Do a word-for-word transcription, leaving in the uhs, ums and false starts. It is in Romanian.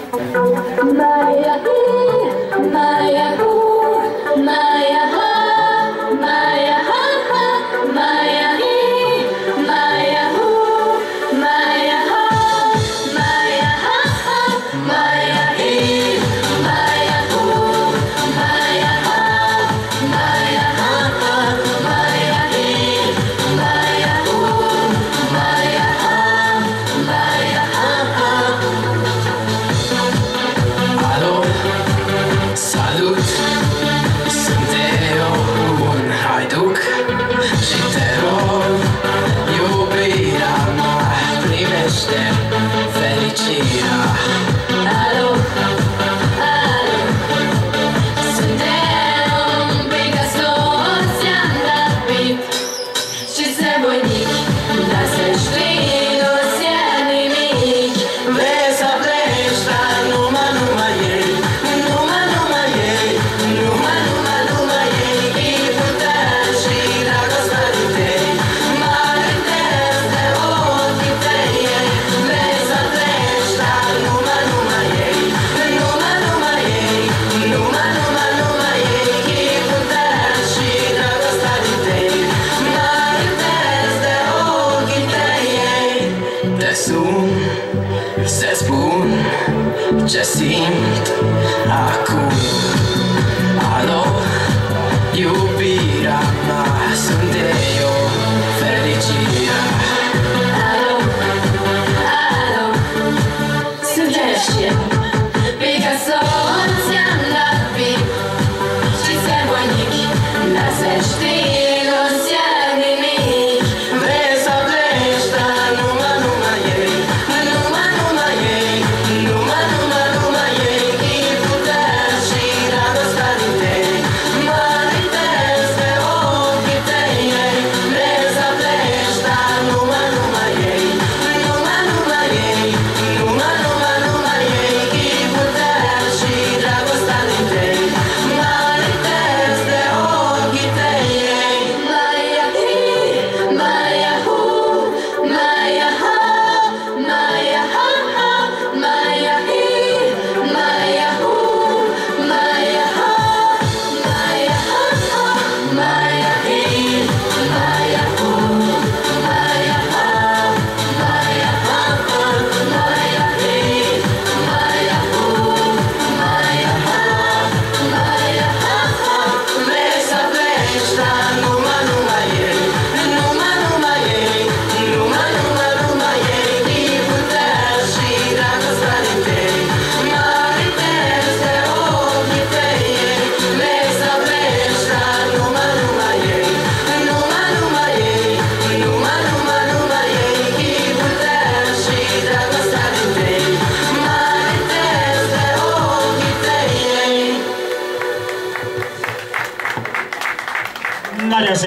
Maya hi, Maya hu, Maya ha, Maya ha ha, Maya hi, Maya hu, Maya ha, Maya ha ha, Maya hi, Maya hu, Maya ha, Maya ha ha, Maya hi, Maya hu, Maya ha, Maya ha ha. Alo, salut, sunt eu un haiduc și te rog, iubirea mea, primește fericirea. Alo, alo, suntem un pic ascuns, i-am dat bip și se voinic, dar să știi, nu-ți e nimic. Vrei să pleci, dar numai, numai ei, numai, numai ei, numai, numai, numai ei, chipul tău și dragostea din tei, mă amintesc de ochii tăi. Vrei să pleci, dar numai, numai ei, numai, numai ei, numai, numai, numai ei, chipul tău și dragostea din tei, mă amintesc de ochii tăi. Te sun să spun ce simt acum. Alo, iubirea mea, sunt eu, fericirea. Alo, alo, suntem și eu.